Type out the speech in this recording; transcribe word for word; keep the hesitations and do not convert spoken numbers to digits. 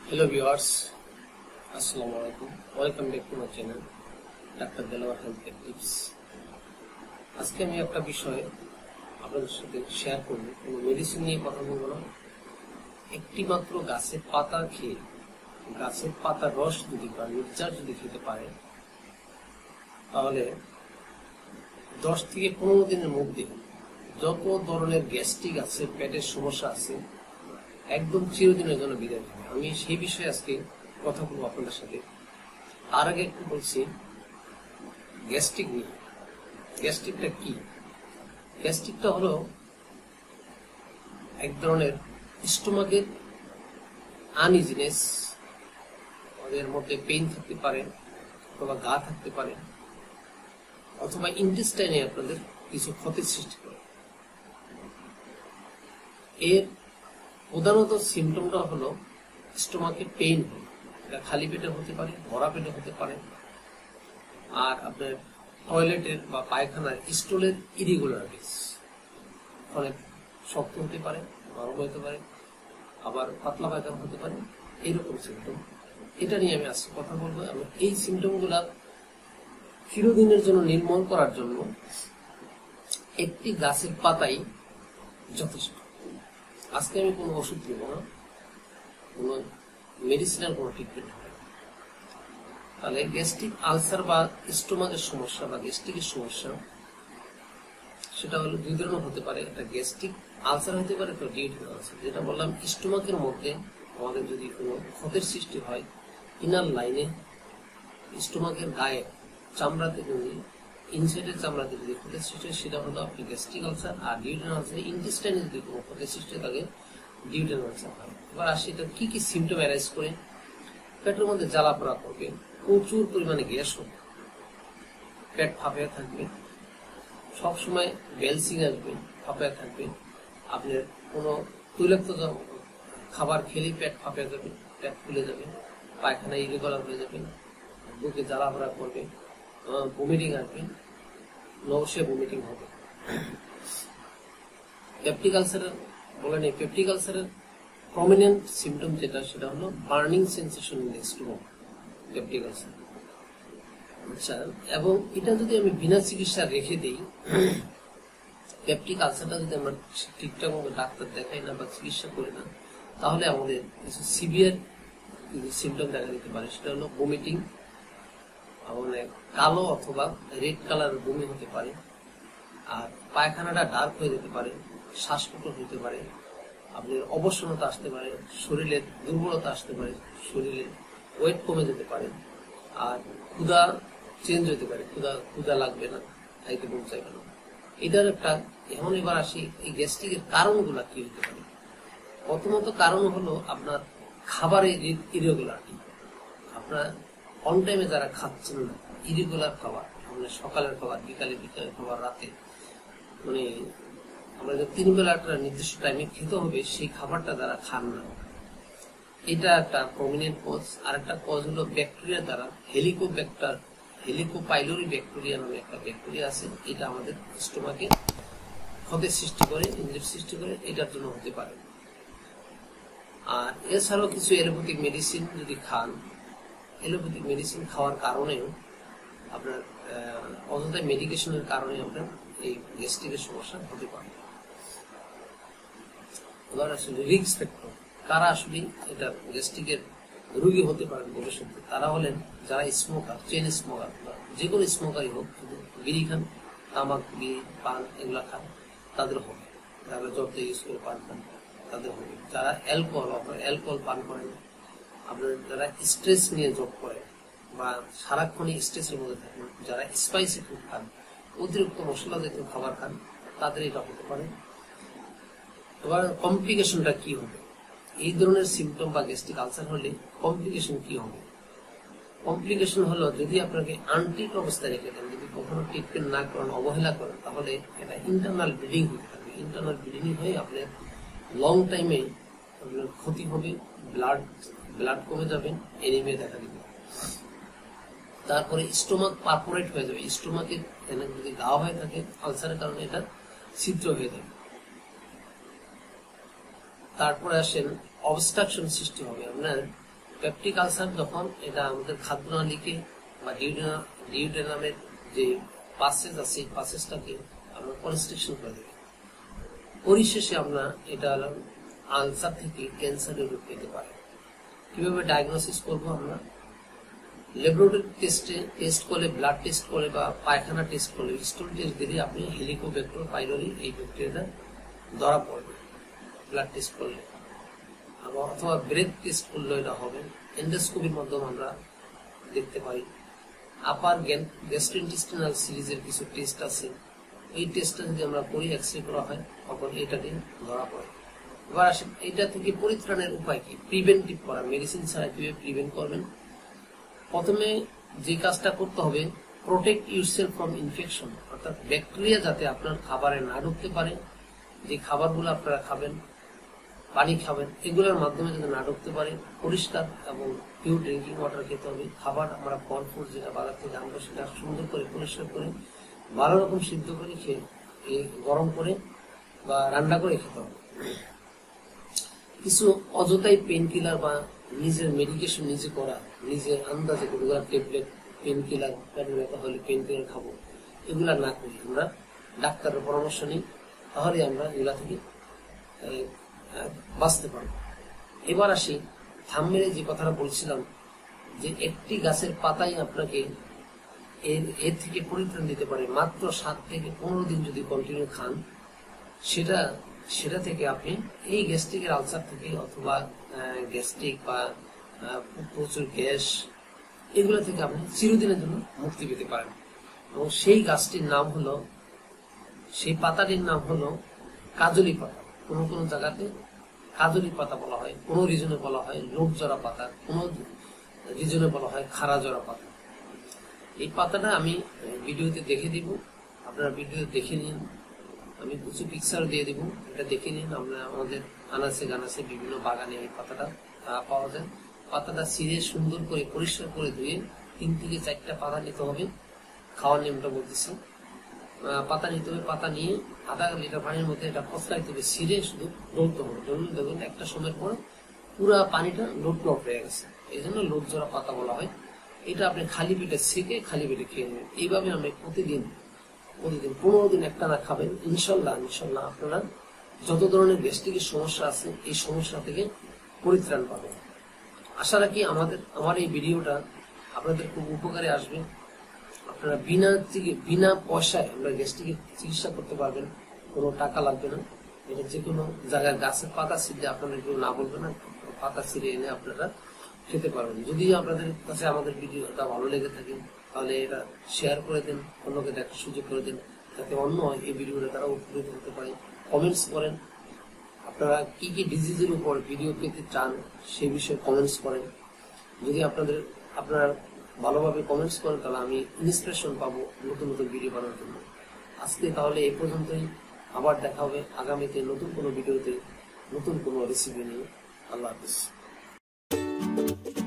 Hello viewers, Assalamu alaikum. Welcome back to my channel, Doctor Delawar Healthcare Tips. আজকে আমি একটা বিষয় আপনাদের সাথে শেয়ার করব। কোনো মেডিসিন নিয়ে কথা বলবো না। একটি মাত্র গাছের পাতা খেয়ে, গাছের পাতার রস যদি বা নির্যাস যদি খেতে পারে, তাহলে দশ থেকে পনেরো দিনের মধ্যে যত ধরনের গ্যাস্ট্রিক আছে, পেটের সমস্যা আছে, একদম চিরদিনের জন্য বিদায় হবে। আমি সেই বিষয়ে আজকে কথা বলবো আপনাদের সাথে। তার আগে একটু বলছি গ্যাস্ট্রিক নিয়ে। গ্যাস্ট্রিকটা কি? গ্যাস্ট্রিকটা হলো এক ধরনের স্টোমাকের আনইজিনেস, ওদের মধ্যে পেইন থাকতে পারে, অথবা গা থাকতে পারে, অথবা ইন্টেস্টাইনে আপনাদের কিছু ক্ষতির সৃষ্টি করে। এর প্রধানত সিমটমটা হলো স্টোমাকে পেইন হয়। এটা খালি পেটে হতে পারে, ভরা পেটে হতে পারে, আর আপনার টয়লেটের বা পায়খানার স্টুলের ইরেগুলারিটিস অনেক শক্ত হতে পারে, নরম হতে পারে, আবার পাতলা পায়খানা হতে পারে, এইরকম সিমটম। এটা নিয়ে আমি আজকে কথা বলবো। এবং এই সিমটমগুলা চিরদিনের জন্য নির্মূল করার জন্য একটি গাছের পাতাই যথেষ্ট। আজকে আমি কোনো ওষুধ দেব না, কোনো মেডিসিনাল কোনো ট্রিটমেন্ট হবে না। তাহলে গ্যাস্ট্রিক আলসার বা স্টোমাকের সমস্যা বা গ্যাস্ট্রিকের সমস্যা, সেটা হলো দুই ধরনের হতে পারে। একটা গ্যাস্ট্রিক আলসার হতে পারে, তো ডিউটেরিয়াল আলসার। যেটা বললাম, স্টোমাকের মধ্যে আমাদের যদি কোনো ক্ষতের সৃষ্টি হয়, ইনার লাইনে স্টোমাকের গায়ে চামড়াতে যদি ইনসাইডের চামড়াতে যদি ক্ষতের সৃষ্টি হয়, সেটা হলো আপনি গ্যাস্ট্রিক আলসার। আর ডিউটেরিয়াল আলসার ইন্টেস্টাইনে যদি কোনো ক্ষতের সৃষ্টি থাকে, ডিউটেরিয়াল আলসার হয়। এবার আসি এটা কি কি সিমটম অ্যারাইজ করে। পেটের মধ্যে জ্বালা পোড়া করবে, প্রচুর পরিমাণে গ্যাস হবে, পেট ফাঁপে থাকবে, সবসময় বেলসিং আসবে, ফাঁপে থাকবে। আপনার কোনো তৈলাক্ত খাবার খেলেই পেট ফাঁপে যাবে, পেট ফুলে যাবে, পায়খানা ইরেগুলার হয়ে যাবে, বুকে জ্বালা পোড়া করবে, ভমিটিং আসবে, নৌসে ভমিটিং হবে। পেপটিক আলসারের বলে নেই, পেপটিক আলসারের প্রমিনেন্ট সিমটম যেটা, সেটা হলো burning sensation in the stomach, peptic ulcer. আচ্ছা, এবং এটা যদি আমি বিনা চিকিৎসা রেখে দিই, পেপটিক আলসারটা যদি আমরা ঠিকঠাক মতো ডাক্তার দেখাই না বা চিকিৎসা করি না, তাহলে আমাদের কিছু সিভিয়ার সিমটম দেখা দিতে পারে। সেটা হলো ভমিটিং, মানে কালো অথবা রেড কালারের বমি হতে পারে, আর পায়খানাটা ডার্ক হয়ে যেতে পারে, শ্বাসকষ্ট হতে পারে, আপনার অবসন্নতা আসতে পারে, শরীরের দুর্বলতা আসতে পারে, শরীরে ওয়েট কমে যেতে পারে, আর ক্ষুধা চেঞ্জ হতে পারে, ক্ষুধা ক্ষুধা লাগবে না, খাইতে মন চাইবে না। এটার একটা এখন এবার আসি এই গ্যাস্ট্রিকের কারণগুলা কি হতে পারে। প্রথমত কারণ হলো আপনার খাবারের ইরেগুলারিটি। আপনার অন টাইমে যারা খাচ্ছেন না, ইরেগুলার খাবার, মানে সকালের খাবার, বিকালে বিকালের খাবার, রাতে, মানে আমরা যে তিন বেলা একটা নির্দিষ্ট টাইমে খেতে হবে, সেই খাবারটা যারা খান না, এটা একটা প্রমিনেন্ট কজ। আর একটা কজ হলো ব্যাকটেরিয়া দ্বারা হেলিকোব্যাক্টার হেলিকোপাইলোরি ব্যাকটেরিয়া নামে একটা ব্যাকটেরিয়া আছে। এটা আমাদের স্টোমাকে ক্ষতের সৃষ্টি করে, ইনজুরি সৃষ্টি করে, এটার জন্য হতে পারে। আর এছাড়াও কিছু এলোপ্যাথিক মেডিসিন যদি খান, এলোপ্যাথিক মেডিসিন খাওয়ার কারণেও আপনার অযথা মেডিকেশনের কারণে আপনার এই গ্যাস্ট্রিকের সমস্যা হতে পারে। এবার আসলে রিস্ক ফ্যাক্টর, কারা আসলে এটা গ্যাস্ট্রিকের রোগী হতে পারেন ভবিষ্যতে, তারা হলেন যারা স্মোকার, চেন স্মোকার, যে কোনো স্মোকারই হোক, বিড়ি খান, তামাক, বিড়ি, পান এগুলা খান, তাদের হবে। যারা যত ইউজ করে পান খান, তাদের হবে। যারা অ্যালকোহল, আপনার অ্যালকোহল পান করেন, আপনার যারা স্ট্রেস নিয়ে জব করে বা সারাক্ষণই স্ট্রেসের মধ্যে থাকেন, যারা স্পাইসি ফুড খান, অতিরিক্ত মশলা জাতীয় খাবার খান, তাদের এটা হতে পারে। এবার কমপ্লিকেশনটা কি হবে? এই ধরনের সিমটম বা গ্যাস্ট্রিক আলসার হলে কমপ্লিকেশন কি হবে? কমপ্লিকেশন হলো, যদি আপনাকে আনট্রিট অবস্থায় রেখে দেন, যদি কখনো ট্রিটমেন্ট না করেন, অবহেলা করেন, তাহলে এটা ইন্টারনাল ব্লিডিং হতে থাকবে। ইন্টারনাল ব্লিডিং হয়ে আপনার লং টাইমে আপনার ক্ষতি হবে, ব্লাড ব্লাড কমে যাবে, এনিমিয়া দেখা দিবে। তারপরে স্টোমাক পারফোরেট হয়ে যাবে, স্টোমাকে যদি ঘা হয়ে থাকে আলসারের কারণে, এটা ছিদ্র হয়ে যাবে। তারপরে আসেন অবস্ট্রাকশন সৃষ্টি হবে, আপনার পেপটিক আলসার যখন এটা আমাদের খাদ্যনালীকে বা ডিউডেনামের যে পাসেজ আছে এই পাসেজটাকে আমরা কনস্ট্রিকশন করে দেবে, পরিশেষে আমরা এটা আলসার থেকে ক্যান্সারের রূপ পেতে পারি। কিভাবে ডায়াগনোসিস করবো আমরা? ল্যাবরেটরি টেস্টে টেস্ট করলে, ব্লাড টেস্ট করলে বা পায়খানা টেস্ট করলে, স্টোল টেস্ট দিলে আপনি হেলিকোব্যাক্টর পাইলোরি এই ব্যাকটেরিয়াটা ধরা পড়বে ব্লাড টেস্ট করলে, অথবা ব্রেথ টেস্ট করলে এটা হবে। এন্ডোস্কোপির মাধ্যমে আমরা দেখতে পারি। আপার গ্যাস্ট্রোইন্টেস্টিনাল সিরিজের কিছু টেস্ট আছে, এই টেস্টটা যদি আমরা করি, এক্সরে করা হয়, তখন এটাকে ধরা পড়ে। এবার আসেন এটা থেকে পরিত্রাণের উপায় কি? প্রিভেন্টিভ করা, মেডিসিন ছাড়া কিভাবে প্রিভেন্ট করবেন? প্রথমে যে কাজটা করতে হবে, প্রোটেক্ট ইউরসেলফ ফ্রম ইনফেকশন, অর্থাৎ ব্যাকটেরিয়া যাতে আপনার খাবারে না ঢুকতে পারে, যে খাবারগুলো আপনারা খাবেন, পানি খাবেন, এগুলোর মাধ্যমে যাতে না ঢুকতে পারে, পরিষ্কার এবং পিওর ড্রিঙ্কিং ওয়াটার খেতে হবে। খাবার আমরা ফল ফুড যেটা বাজার থেকে আনবো সেটা সুন্দর করে পরিষ্কার করে ভালো রকম সিদ্ধ করে খেয়ে গরম করে বা রান্না করে খেতে হবে। কিছু অযথাই পেন কিলার বা নিজের মেডিকেশন নিজে করা, নিজের আন্দাজে ট্যাবলেট, পেন কিলার, পেটের ব্যথা হলে পেন কিলার খাবো, এগুলা না করি, আমরা ডাক্তারের পরামর্শ নিই, তাহলে আমরা এগুলা থেকে বাঁচতে পারবো। এবার আসি থাম্বনেলে যে কথাটা বলছিলাম, যে একটি গাছের পাতাই আপনাকে এর এর থেকে পরিত্রাণ দিতে পারে। মাত্র সাত থেকে পনেরো দিন যদি কন্টিনিউ খান, সেটা সেটা থেকে আপনি এই গ্যাস্ট্রিকের আলসার থেকে অথবা গ্যাস্ট্রিক বা প্রচুর গ্যাস, এগুলো থেকে আপনি চিরদিনের জন্য মুক্তি পেতে পারেন। এবং সেই গাছটির নাম হলো, সেই পাতাটির নাম হলো কাজলি পাতা। কোন কোন জায়গাতে কাজলি পাতা বলা হয়, কোন রিজনে বলা হয় লোট জরা পাতা, কোন রিজনে বলা হয় খাড়া জরা পাতা। এই পাতাটা আমি ভিডিওতে দেখে দিব, আপনারা ভিডিও দেখে নিন, আমি কিছু পিকচার দিয়ে দিব, এটা দেখে নিন। আমরা আমাদের আনাচে গানাচে বিভিন্ন বাগানে এই পাতাটা পাওয়া যায়। পাতাটা ছিঁড়ে সুন্দর করে পরিষ্কার করে ধুয়ে তিন থেকে চারটা পাতা নিতে হবে। খাওয়ার নিয়মটা বলতেছি, পাতা নিতে হবে। পাতা নিয়ে আধা লিটার পানির মধ্যে এটা ফসকাইতে হবে, ছিঁড়ে শুধু ডলতে হবে। ডললে দেখবেন একটা সময়ের পরে পুরা পানিটা লোট লট হয়ে গেছে, এই জন্য লোট জরা পাতা বলা হয়। এটা আপনি খালি পেটে ছেঁকে খালি পেটে খেয়ে নেবেন। এইভাবে আমি প্রতিদিন প্রতিদিন পনেরো দিন একটা না খাবেন, ইনশাল্লাহ ইনশাল্লাহ আপনারা যত ধরনের গ্যাস্ট্রিকের সমস্যা আছে এই সমস্যা থেকে পরিত্রাণ পাবেন। আশা রাখি আমাদের আমার এই ভিডিওটা আপনাদের খুব উপকারে আসবে। আপনারা বিনা বিনা পয়সায় আমরা গ্যাস্ট্রিকের চিকিৎসা করতে পারবেন, কোনো টাকা লাগবে না। এটা যে কোনো জায়গায় গাছের পাতা ছিঁড়ে আপনাদের কেউ না বলবে না, পাতা ছিঁড়ে এনে আপনারা খেতে পারবেন। যদি আপনাদের কাছে আমাদের ভিডিওটা ভালো লেগে থাকে, তাহলে এটা শেয়ার করে দেন, অন্যকে দেখার সুযোগ করে দেন, যাতে অন্য এই ভিডিওটা তারা উপকৃত হতে পারে। কমেন্টস করেন, আপনারা কি কি ডিজিজের উপর ভিডিও পেতে চান সেই বিষয়ে কমেন্টস করেন। যদি আপনাদের আপনারা ভালোভাবে কমেন্টস করেন, তাহলে আমি ইন্সপিরেশন পাবো নতুন নতুন ভিডিও বানানোর জন্য। আজকে তাহলে এই পর্যন্তই, আবার দেখা হবে আগামীতে নতুন কোনো ভিডিওতে, নতুন কোনো রেসিপি নিয়ে। আল্লাহ হাফিজ।